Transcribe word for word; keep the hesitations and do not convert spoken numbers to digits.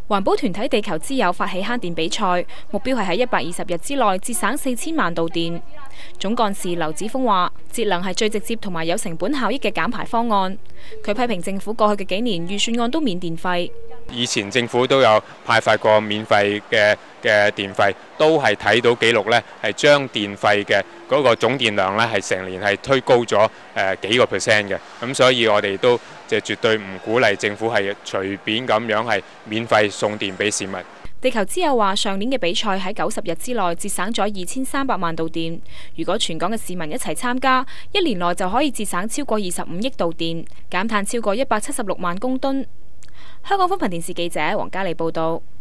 環保團體地球之友發起慳電比賽，目標係喺一百二十日之內節省四千萬度電。總幹事劉子峰話：節能係最直接同埋有成本效益嘅減排方案。佢批評政府過去嘅幾年預算案都免電費。 以前政府都有派發過免費嘅嘅電費，都係睇到記錄呢係將電費嘅嗰個總電量呢係成年係推高咗誒幾個 percent 嘅。咁所以我哋都即係絕對唔鼓勵政府係隨便咁樣係免費送電俾市民。 地球之友話：上年嘅比賽喺九十日之內節省咗二千三百萬度電。如果全港嘅市民一齊參加，一年內就可以節省超過二十五億度電，減碳超過一百七十六萬公噸。香港風頻電視記者黃嘉莉報道。